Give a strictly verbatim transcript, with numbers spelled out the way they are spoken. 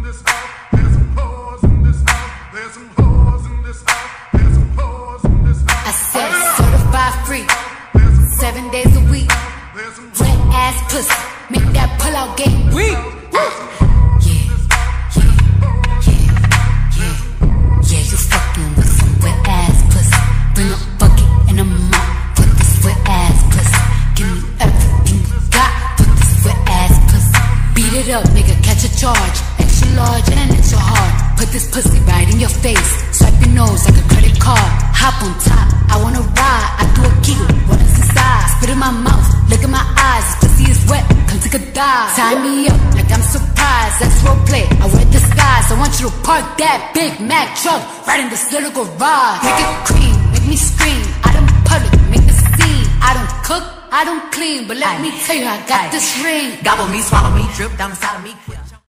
this house. There's some hoes in this house. There's some hoes in this house. There's some hoes in this house. I said certified free, seven days a week. Wet ass pussy, make that pull out game weak. Yeah, yeah, yeah, yeah, yeah. You fucking with some wet ass pussy. Bring a bucket and a mop for this wet ass pussy. Give me everything you got for this wet ass pussy. Beat it up, nigga, catch a charge. Extra large and extra hard. Put this pussy right in your face. Swipe your nose like a credit card. Hop on top, I wanna ride. I do a kegel, what is inside? Spit in my mouth, look in my eyes. This pussy is wet, come take a dive. Tie me up like I'm surprised. Let's roleplay, I wear disguise. I want you to park that Big Mac truck right in this little garage. Make it cream, make me scream. Out in public, make the scene. I don't cook, I don't clean, but let Aye. me tell you, I got Aye. this ring. Gobble me, swallow me, drip down inside of me.